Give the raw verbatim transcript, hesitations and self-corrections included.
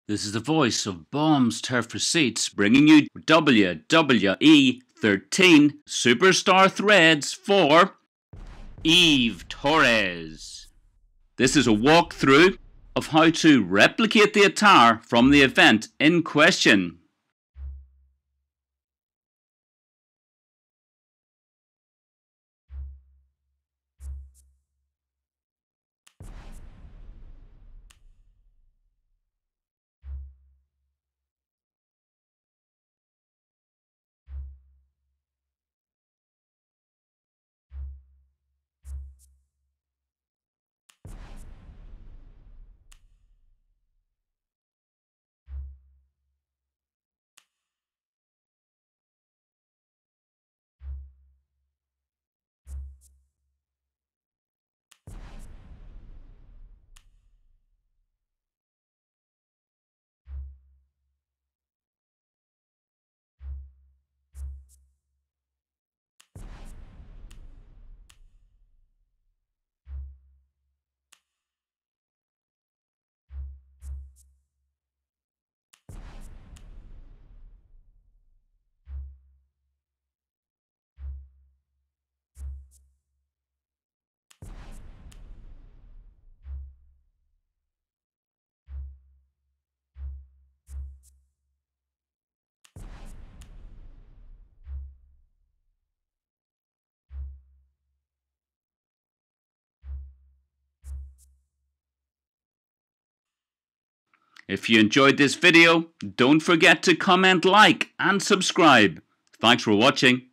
This is the voice of Bombs Turf Receipts bringing you W W E thirteen Superstar Threads for Eve Torres. This is a walkthrough of how to replicate the attire from the event in question. If you enjoyed this video, don't forget to comment, like and subscribe. Thanks for watching.